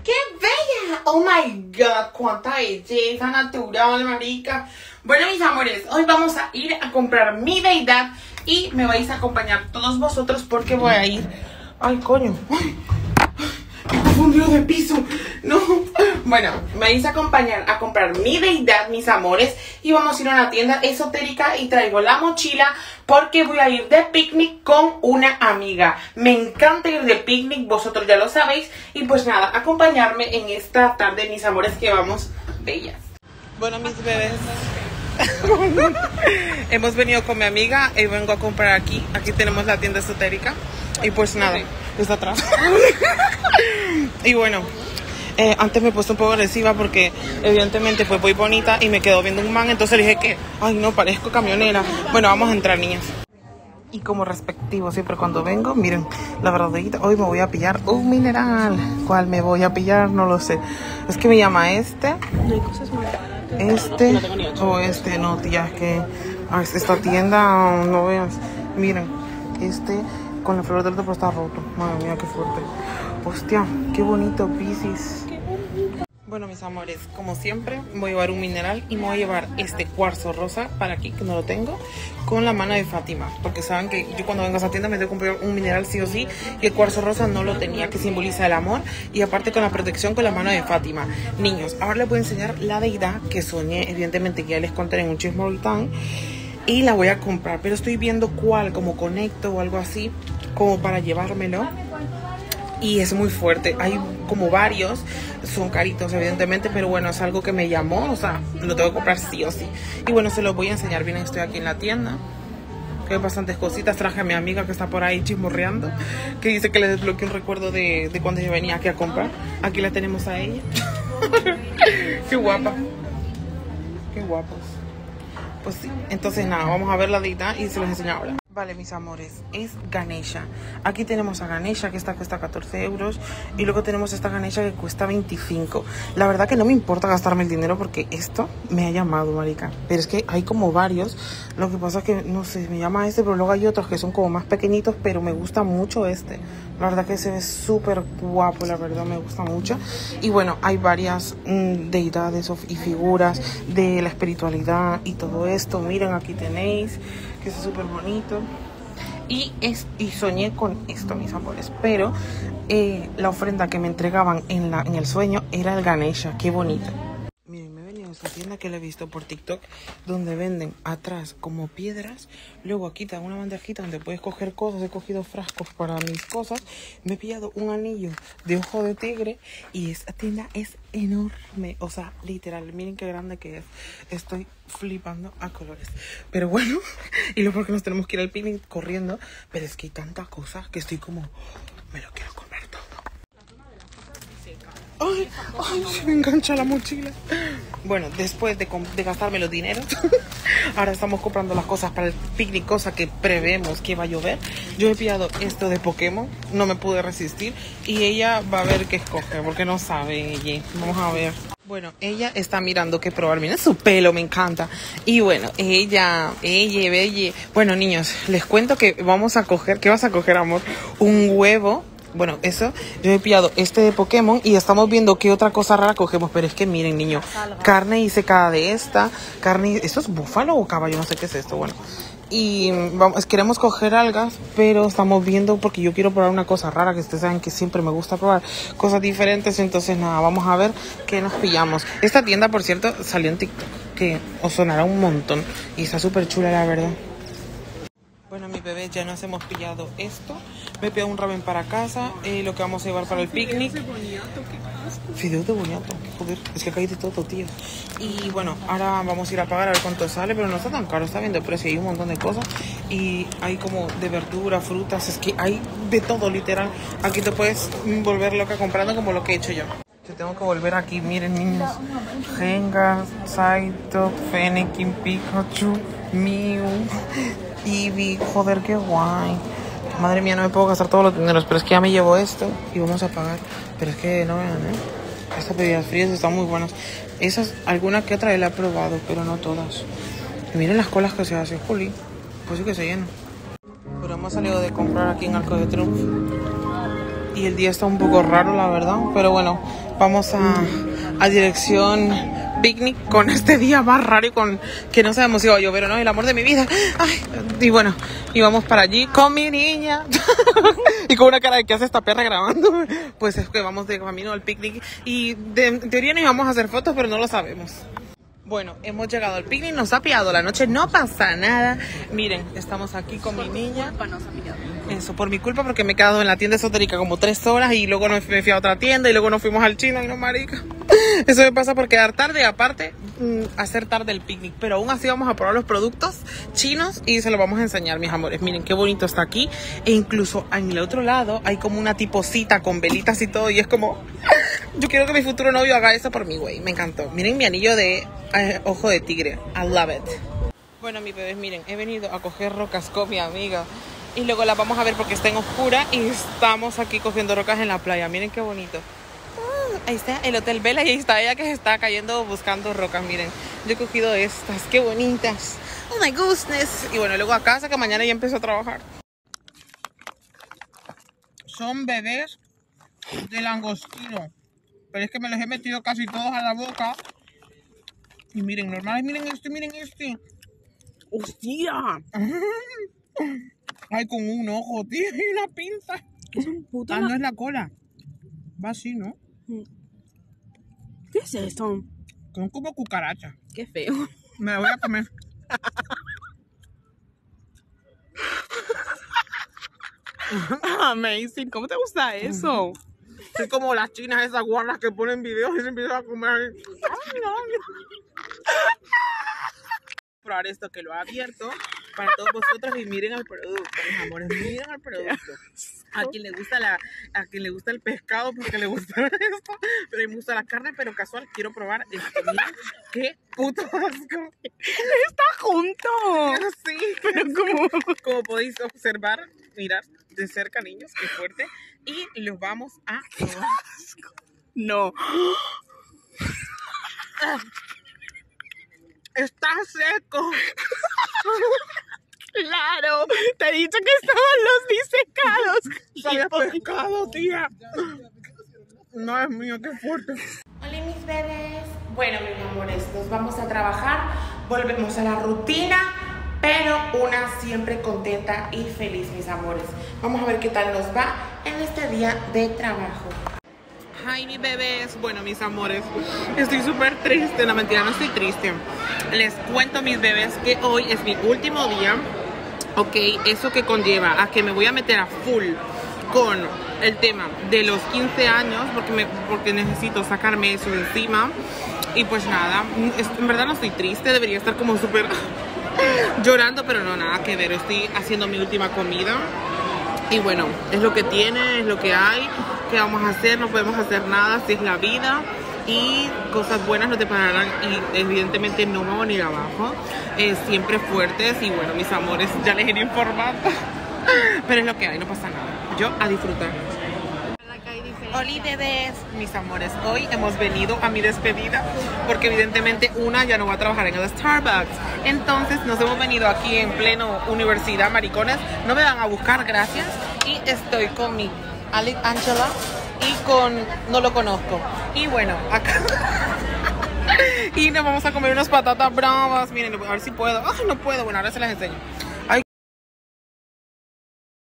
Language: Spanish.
¡Qué bella! ¡Oh my God! ¡Cuánta belleza natural, marica! Bueno, mis amores, hoy vamos a ir a comprar mi deidad y me vais a acompañar todos vosotros porque voy a ir... ¡Ay, coño! ¡Ay! ¡Me confundió de piso! ¡No! Bueno, me vais a acompañar a comprar mi deidad, mis amores, y vamos a ir a una tienda esotérica y traigo la mochila porque voy a ir de picnic con una amiga. Me encanta ir de picnic, vosotros ya lo sabéis. Y pues nada, acompañarme en esta tarde, mis amores, que vamos bellas. Bueno, mis bebés, hemos venido con mi amiga y vengo a comprar aquí. Aquí tenemos la tienda esotérica. Y pues nada, está atrás. Y bueno, antes me he puesto un poco agresiva porque evidentemente pues voy bonita y me quedo viendo un man. Entonces le dije que, ay no, parezco camionera. Bueno, vamos a entrar, niñas. Y como respectivo, siempre cuando vengo, miren, la verdadita, hoy me voy a pillar un mineral. ¿Cuál me voy a pillar? No lo sé. Es que me llama este. No hay cosas muy baratas. Este no tengo ni 8. o este, no, tía, es que esta tienda, no veas. Miren, este con la flor del otro está roto. Madre mía, qué fuerte. Hostia, qué bonito, Piscis. Bueno, mis amores, como siempre, voy a llevar un mineral y me voy a llevar este cuarzo rosa para aquí, que no lo tengo, con la mano de Fátima. Porque saben que yo cuando vengo a esa tienda me tengo que comprar un mineral sí o sí, y el cuarzo rosa no lo tenía, que simboliza el amor, y aparte con la protección con la mano de Fátima. Niños, ahora les voy a enseñar la deidad que soñé, evidentemente que ya les contaré en un chismoritán, y la voy a comprar, pero estoy viendo cuál, como conecto o algo así, como para llevármelo. Y es muy fuerte, hay como varios, son caritos evidentemente, pero bueno, es algo que me llamó, o sea, lo tengo que comprar sí o sí. Y bueno, se los voy a enseñar. Bien, estoy aquí en la tienda, que hay bastantes cositas. Traje a mi amiga que está por ahí chismorreando, que dice que le desbloqueé un recuerdo de cuando yo venía aquí a comprar. Aquí la tenemos a ella. Qué guapa, qué guapos. Pues sí, entonces nada, vamos a ver la deidad y se los enseño ahora. Vale, mis amores, es Ganesha. Aquí tenemos a Ganesha, que esta cuesta 14 euros. Y luego tenemos esta Ganesha que cuesta 25. La verdad que no me importa gastarme el dinero porque esto me ha llamado, marica. Pero es que hay como varios. Lo que pasa es que, no sé, me llama este, pero luego hay otros que son como más pequeñitos. Pero me gusta mucho este. La verdad que se ve súper guapo, la verdad me gusta mucho. Y bueno, hay varias deidades y figuras de la espiritualidad y todo esto. Miren, aquí tenéis, que es súper bonito. Y soñé con esto, mis amores. Pero la ofrenda que me entregaban en el sueño era el Ganesha. Qué bonito. Miren, me he venido a esta tienda que la he visto por TikTok, donde venden atrás como piedras. Luego aquí te dan una bandejita donde puedes coger cosas. He cogido frascos para mis cosas. Me he pillado un anillo de ojo de tigre. Y esta tienda es enorme. O sea, literal, miren qué grande que es. Estoy flipando a colores. Pero bueno, y luego porque nos tenemos que ir al picnic corriendo. Pero es que hay tantas cosas que estoy como, me lo quiero comprar todo. Ay, ay, se me engancha la mochila. Bueno, después de gastarme los dineros, ahora estamos comprando las cosas para el picnic, cosa que prevemos que va a llover. Yo he pillado esto de Pokémon, no me pude resistir. Y ella va a ver qué escoge, porque no sabe ella. Vamos a ver. Bueno, ella está mirando qué probar. Miren su pelo, me encanta. Y bueno, ella. Bueno, niños, les cuento que vamos a coger, ¿qué vas a coger, amor? Un huevo. Bueno, eso, yo he pillado este de Pokémon y estamos viendo qué otra cosa rara cogemos. Pero es que miren, niño, carne disecada de esta, carne, ¿esto es búfalo o caballo? No sé qué es esto, bueno. Y queremos coger algas, pero estamos viendo porque yo quiero probar una cosa rara, que ustedes saben que siempre me gusta probar cosas diferentes. Entonces nada, vamos a ver qué nos pillamos. Esta tienda, por cierto, salió en TikTok, que os sonará un montón y está súper chula, la verdad. Bueno, mis bebés, ya nos hemos pillado esto. Me he pillado un ramen para casa, lo que vamos a llevar para el picnic. Fideos de boniato, joder, es que acá hay de todo, tío. Y bueno, ahora vamos a ir a pagar a ver cuánto sale, pero no está tan caro, está bien de precio, hay un montón de cosas. Y hay como de verdura, frutas, es que hay de todo, literal. Aquí te puedes volver loca comprando como lo que he hecho yo. Te tengo que volver aquí, miren, niños. Gengar, Psyduck, Fennekin, Pikachu, Mew, Eevee, joder, qué guay. Madre mía, no me puedo gastar todos los dineros, pero es que ya me llevo esto y vamos a pagar. Pero es que no vean, estas bebidas frías están muy buenas. Esas, alguna que otra la he probado, pero no todas. Y miren las colas que se hacen, juli. Pues sí que se llena. Pero hemos salido de comprar aquí en Arco de Triunfo. Y el día está un poco raro, la verdad. Pero bueno, Vamos a dirección picnic con este día más raro y con que no sabemos si va a llover o no, el amor de mi vida. Ay, y bueno, y vamos para allí con mi niña. Y con una cara de que hace esta perra grabando. Pues es que vamos de camino al picnic y en teoría nos íbamos a hacer fotos, pero no lo sabemos. Bueno, hemos llegado al picnic, nos ha pillado la noche, no pasa nada. Miren, estamos aquí con mi niña. Eso, por mi culpa, porque me he quedado en la tienda esotérica como 3 horas y luego me fui a otra tienda y luego nos fuimos al chino y no, marica. Eso me pasa por quedar tarde y aparte hacer tarde el picnic. Pero aún así vamos a probar los productos chinos y se los vamos a enseñar, mis amores. Miren qué bonito está aquí. E incluso en el otro lado hay como una tipo cita con velitas y todo y es como... Yo quiero que mi futuro novio haga eso por mí, güey. Me encantó. Miren mi anillo de ojo de tigre. I love it. Bueno, mis bebés, miren, he venido a coger rocas con mi amiga. Y luego las vamos a ver porque está en oscura y estamos aquí cogiendo rocas en la playa. Miren qué bonito. Ahí está el Hotel Vela y ahí está ella que se está cayendo buscando rocas. Miren, yo he cogido estas. Qué bonitas. Oh my goodness. Y bueno, luego a casa que mañana ya empezó a trabajar. Son bebés de langostino. Pero es que me los he metido casi todos a la boca. Y miren, normales, miren este, miren este. ¡Hostia! Ay, con un ojo, tío, y una pinza. ¿Qué son putas? Ah, no es la cola. Va así, ¿no? ¿Qué es esto? Son como cucarachas. Qué feo. Me la voy a comer. Amazing. ¿Cómo te gusta eso? Soy como las chinas esas guardas que ponen videos y se empiezan a comer. Probar esto que lo ha abierto para todos vosotros y miren al producto, mis amores, miren al producto. A quien le gusta el pescado porque le gusta esto, pero a mí me gusta la carne, pero casual quiero probar esto. Miren qué puto asco. Está junto. Sí, Pero como podéis observar, mirar de cerca, niños, qué fuerte. Y los vamos a probar. No. Está seco. Claro. Te he dicho que estaban los disecados. Sabía pescado, tía. No es mío, qué fuerte. Hola, mis bebés. Bueno, mis amores, nos vamos a trabajar. Volvemos a la rutina, pero una siempre contenta y feliz, mis amores. Vamos a ver qué tal nos va en este día de trabajo. Ay, mis bebés. Bueno, mis amores, estoy súper triste. No, mentira, no estoy triste. Les cuento, mis bebés, que hoy es mi último día. Ok, eso que conlleva a que me voy a meter a full con el tema de los 15 años porque necesito sacarme eso de encima. Y pues nada, en verdad no estoy triste, debería estar como súper llorando, pero no, nada que ver. Estoy haciendo mi última comida y bueno, es lo que tiene, es lo que hay. ¿Qué vamos a hacer? No podemos hacer nada, así es la vida. Y cosas buenas no te pararán y evidentemente no me voy a ir abajo. Siempre fuertes y bueno, mis amores, ya les iré informando. Pero es lo que hay, no pasa nada. Yo a disfrutar. Hola, bebés, mis amores. Hoy hemos venido a mi despedida porque evidentemente una ya no va a trabajar en el Starbucks. Entonces nos hemos venido aquí en pleno universidad, maricones. No me van a buscar, gracias. Y estoy con mi Angela y con... no lo conozco. Y bueno, acá... y nos vamos a comer unas patatas bravas. Miren, a ver si puedo. Ay, no puedo. Bueno, ahora se las enseño.